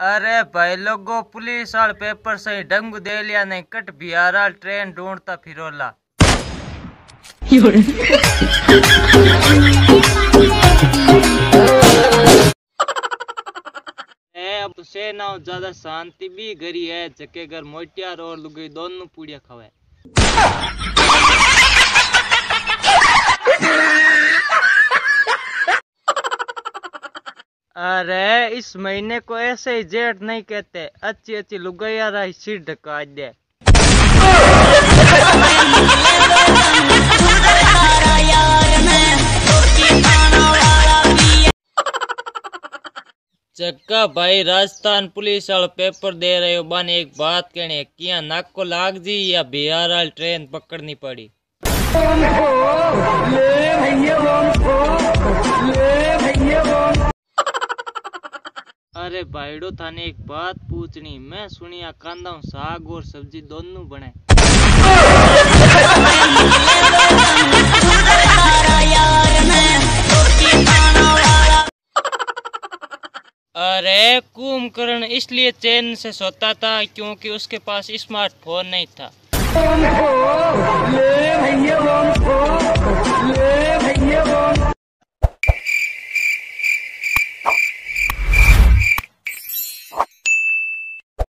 अरे भाई लोगो पुलिस वाले पेपर सही डंगू दे लिया नहीं कट बिहार ट्रेन ढूंढता फिरोला। अब से ना ज्यादा शांति भी घरी है जके घर मोटियार और लुगाई दोनों पूड़िया खावे। अरे इस महीने को ऐसे ही जेठ नहीं कहते, अच्छी अच्छी लुगाइया रही सिर ढका दे। चक्का भाई राजस्थान पुलिस वाला पेपर दे रहे हो बाने एक बात कहनी किया नाक को लाग जी या बिहार वाली ट्रेन पकड़नी पड़ी। अरे भाईडो थाने एक बात पूछनी, मैं सुनिया कांदा साग और सब्जी दोनों बने। अरे कुंभकर्ण इसलिए चैन से सोता था क्योंकि उसके पास स्मार्टफोन नहीं था।